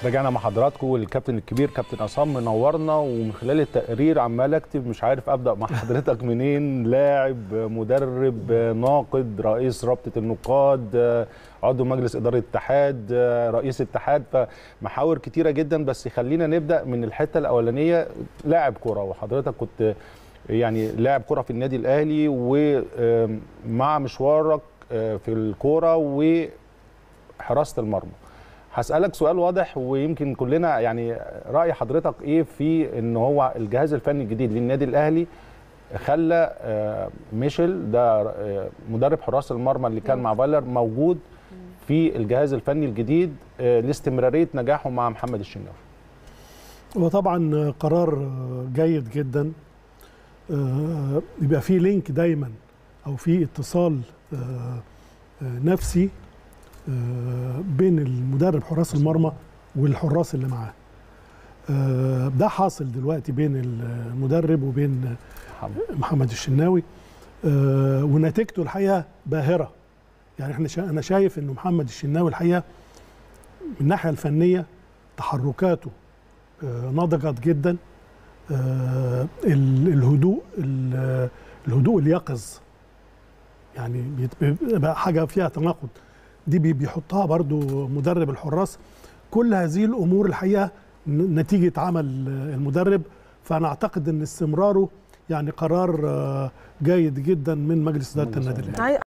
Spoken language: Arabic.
رجعنا مع حضراتكم والكابتن الكبير كابتن عصام منورنا، ومن خلال التقرير عمال اكتب مش عارف ابدا مع حضرتك منين. لاعب، مدرب، ناقد، رئيس رابطه النقاد، عضو مجلس اداره الاتحاد، رئيس اتحاد، فمحاور كتيره جدا. بس خلينا نبدا من الحته الاولانيه. لاعب كره، وحضرتك كنت يعني لاعب كره في النادي الاهلي، ومع مشوارك في الكوره وحراسه المرمى. هسألك سؤال واضح، ويمكن كلنا يعني رأي حضرتك ايه في ان هو الجهاز الفني الجديد للنادي الاهلي خلى ميشيل ده مدرب حراس المرمى اللي كان مع فايلر موجود في الجهاز الفني الجديد لاستمرارية نجاحه مع محمد الشناوي؟ وطبعا قرار جيد جدا. يبقى في لينك دايما او في اتصال نفسي بين المدرب حراس المرمى والحراس اللي معاه. ده حاصل دلوقتي بين المدرب وبين محمد الشناوي، ونتيجته الحقيقه باهره. يعني انا شايف انه محمد الشناوي الحقيقه من الناحيه الفنيه تحركاته نضجت جدا. الهدوء اليقظ، يعني بيبقى حاجه فيها تناقض، دي بيحطها برضو مدرب الحراس. كل هذه الامور الحقيقه نتيجه عمل المدرب، فانا اعتقد ان استمراره يعني قرار جيد جدا من مجلس اداره النادي الاهلي.